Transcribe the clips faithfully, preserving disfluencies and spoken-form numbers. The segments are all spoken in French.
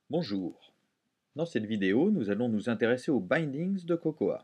Bonjour. Dans cette vidéo, nous allons nous intéresser aux bindings de Cocoa.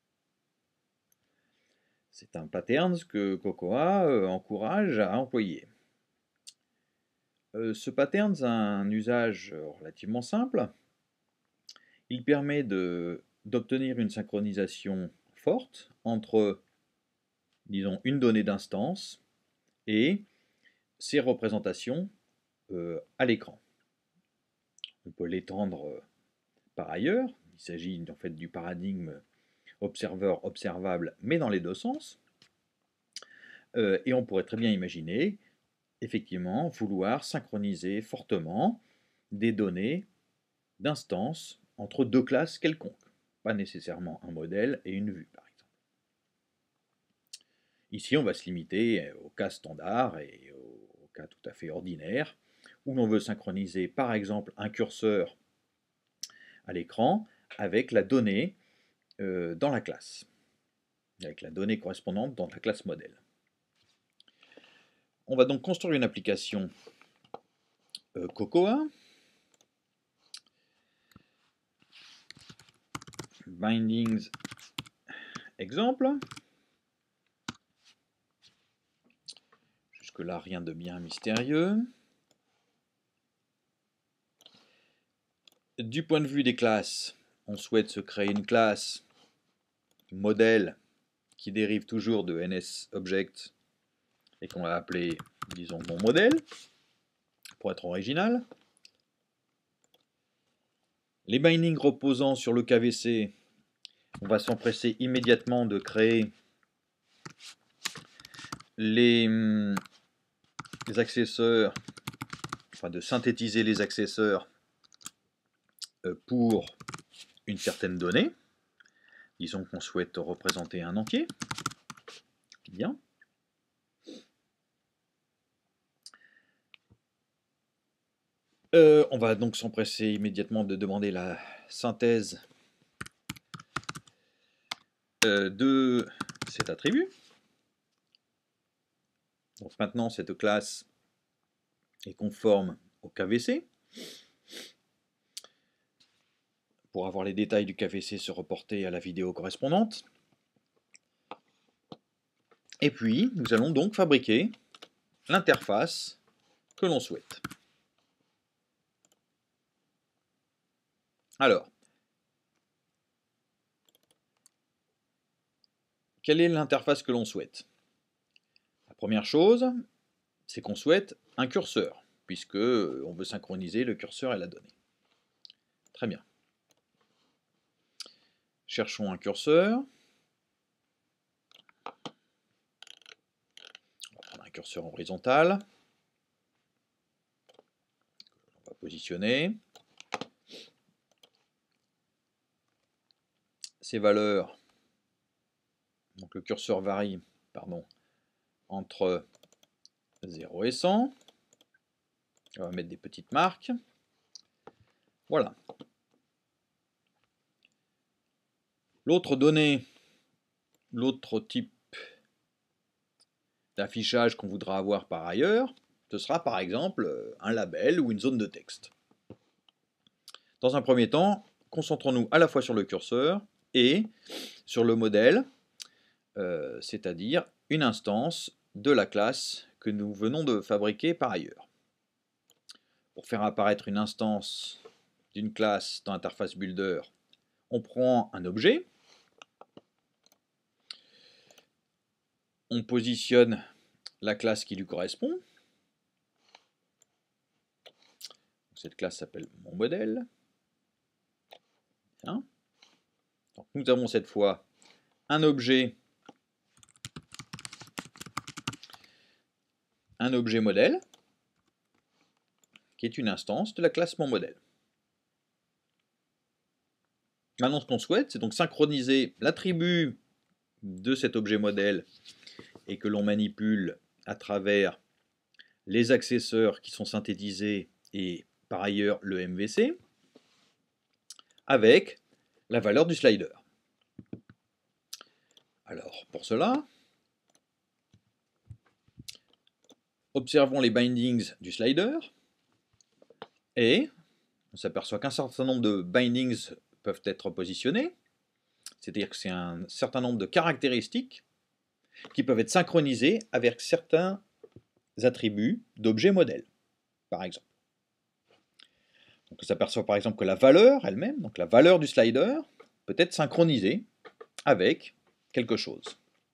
C'est un pattern que Cocoa euh, encourage à employer. Euh, ce pattern a un usage relativement simple. Il permet d'obtenir une synchronisation forte entre, disons, une donnée d'instance et ses représentations euh, à l'écran. On peut l'étendre euh, par ailleurs. Il s'agit en fait du paradigme observeur-observable, mais dans les deux sens. Euh, et on pourrait très bien imaginer, effectivement, vouloir synchroniser fortement des données d'instance entre deux classes quelconques. Pas nécessairement un modèle et une vue, par exemple. Ici, on va se limiter au cas standard et au cas tout à fait ordinaire, où l'on veut synchroniser, par exemple, un curseur à l'écran avec la donnée euh, dans la classe, avec la donnée correspondante dans la classe modèle. On va donc construire une application euh, Cocoa. Bindings exemple. Jusque-là, rien de bien mystérieux. Du point de vue des classes, on souhaite se créer une classe modèle qui dérive toujours de NSObject et qu'on va appeler, disons, mon modèle, pour être original. Les bindings reposant sur le K V C, on va s'empresser immédiatement de créer les, les accesseurs, enfin de synthétiser les accesseurs pour une certaine donnée. Disons qu'on souhaite représenter un entier. Bien. Euh, on va donc s'empresser immédiatement de demander la synthèse euh, de cet attribut. Donc maintenant, cette classe est conforme au K V C. Pour avoir les détails du K V C, se reporter à la vidéo correspondante. Et puis, nous allons donc fabriquer l'interface que l'on souhaite. Alors, quelle est l'interface que l'on souhaite? La première chose, c'est qu'on souhaite un curseur, puisque on veut synchroniser le curseur et la donnée. Très bien. Cherchons un curseur. On va prendre un curseur horizontal. On va positionner. Ces valeurs, donc le curseur varie, pardon, entre zéro et cent. On va mettre des petites marques. Voilà. L'autre donnée, l'autre type d'affichage qu'on voudra avoir par ailleurs, ce sera par exemple un label ou une zone de texte. Dans un premier temps, concentrons-nous à la fois sur le curseur et sur le modèle, euh, c'est-à-dire une instance de la classe que nous venons de fabriquer par ailleurs. Pour faire apparaître une instance d'une classe dans l'interface Builder, on prend un objet, on positionne la classe qui lui correspond. Cette classe s'appelle mon modèle. Hein? Donc nous avons cette fois un objet, un objet modèle, qui est une instance de la classe mon modèle. Maintenant, ce qu'on souhaite, c'est donc synchroniser l'attribut de cet objet modèle et que l'on manipule à travers les accesseurs qui sont synthétisés et par ailleurs le M V C avec la valeur du slider. Alors, pour cela, observons les bindings du slider et on s'aperçoit qu'un certain nombre de bindings peuvent être positionnés, c'est-à-dire que c'est un certain nombre de caractéristiques qui peuvent être synchronisées avec certains attributs d'objets modèles, par exemple. Donc on s'aperçoit par exemple que la valeur elle-même, donc la valeur du slider, peut être synchronisée avec quelque chose.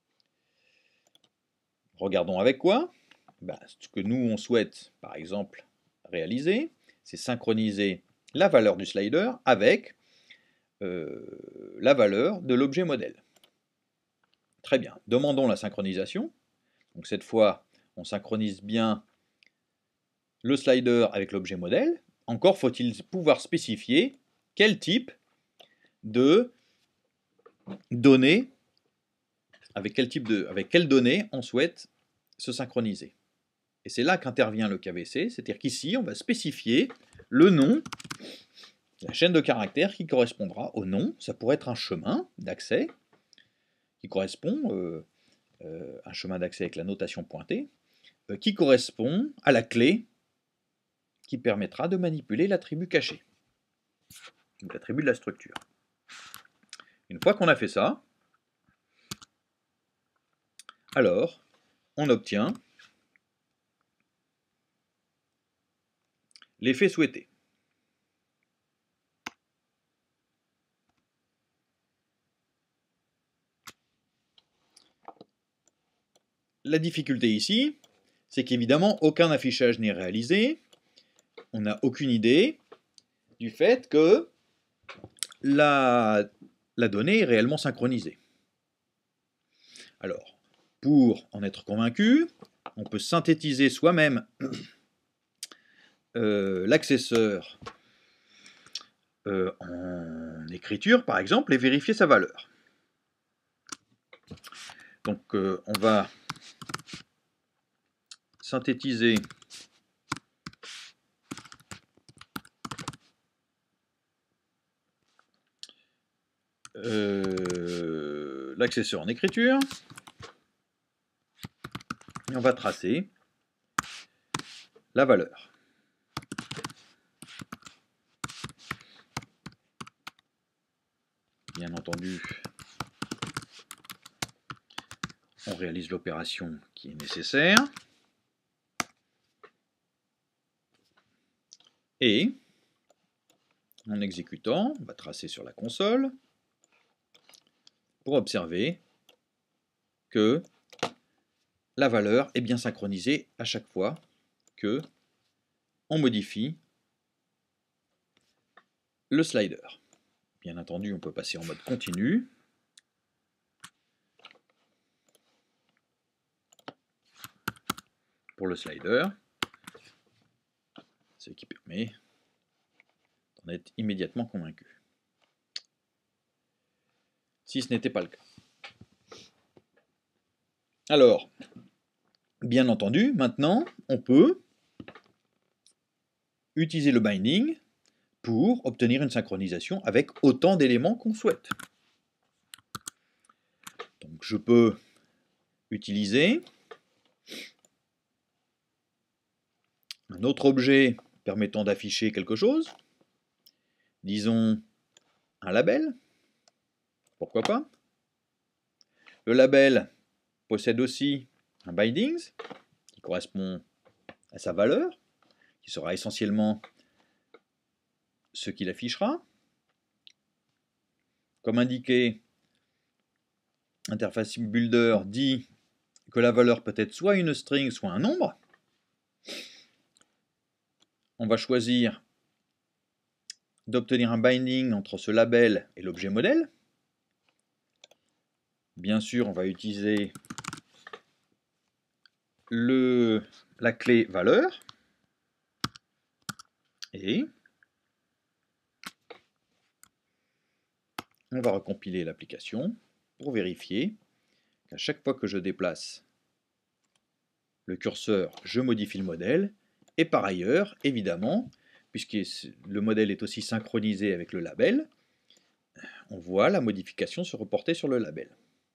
Regardons avec quoi. Ben, ce que nous on souhaite par exemple réaliser, c'est synchroniser la valeur du slider avec euh, la valeur de l'objet modèle. Très bien, demandons la synchronisation. Donc cette fois, on synchronise bien le slider avec l'objet modèle. Encore faut-il pouvoir spécifier quel type de données, avec quel type de, avec quelles données on souhaite se synchroniser. Et c'est là qu'intervient le K V C, c'est-à-dire qu'ici, on va spécifier le nom, la chaîne de caractères qui correspondra au nom. Ça pourrait être un chemin d'accès qui correspond, euh, euh, un chemin d'accès avec la notation pointée, euh, qui correspond à la clé qui permettra de manipuler l'attribut caché, l'attribut de la structure. Une fois qu'on a fait ça, alors on obtient l'effet souhaité. La difficulté ici, c'est qu'évidemment aucun affichage n'est réalisé, on n'a aucune idée du fait que la, la donnée est réellement synchronisée. Alors, pour en être convaincu, on peut synthétiser soi-même euh, l'accesseur euh, en écriture, par exemple, et vérifier sa valeur. Donc, euh, on va synthétiser euh, l'accesseur en écriture, et on va tracer la valeur. Bien entendu, on réalise l'opération qui est nécessaire. Et, en exécutant, on va tracer sur la console pour observer que la valeur est bien synchronisée à chaque fois que on modifie le slider. Bien entendu, on peut passer en mode continu. Pour le slider, ce qui permet d'en être immédiatement convaincu. Si ce n'était pas le cas. Alors, bien entendu, maintenant, on peut utiliser le binding pour obtenir une synchronisation avec autant d'éléments qu'on souhaite. Donc je peux utiliser un autre objet permettant d'afficher quelque chose, disons un label, pourquoi pas. Le label possède aussi un bindings qui correspond à sa valeur, qui sera essentiellement ce qu'il affichera. Comme indiqué, Interface Builder dit que la valeur peut être soit une string, soit un nombre. On va choisir d'obtenir un binding entre ce label et l'objet modèle. Bien sûr, on va utiliser le, la clé valeur et on va recompiler l'application pour vérifier qu'à chaque fois que je déplace le curseur, je modifie le modèle. Et par ailleurs, évidemment, puisque le modèle est aussi synchronisé avec le label, on voit la modification se reporter sur le label.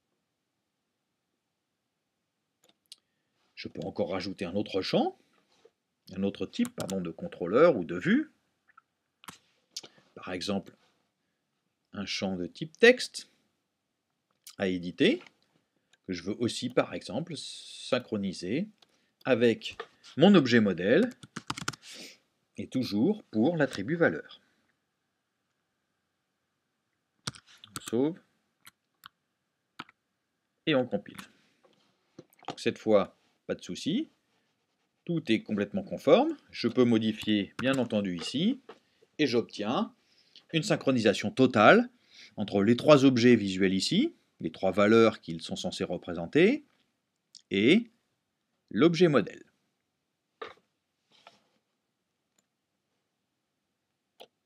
Je peux encore rajouter un autre champ, un autre type pardon, de contrôleur ou de vue. par exemple un champ de type texte à éditer, que je veux aussi par exemple synchroniser avec mon objet modèle, et toujours pour l'attribut valeur. On sauve et on compile. Donc cette fois, pas de souci, tout est complètement conforme. Je peux modifier bien entendu ici, et j'obtiens une synchronisation totale entre les trois objets visuels ici, les trois valeurs qu'ils sont censés représenter, et l'objet modèle.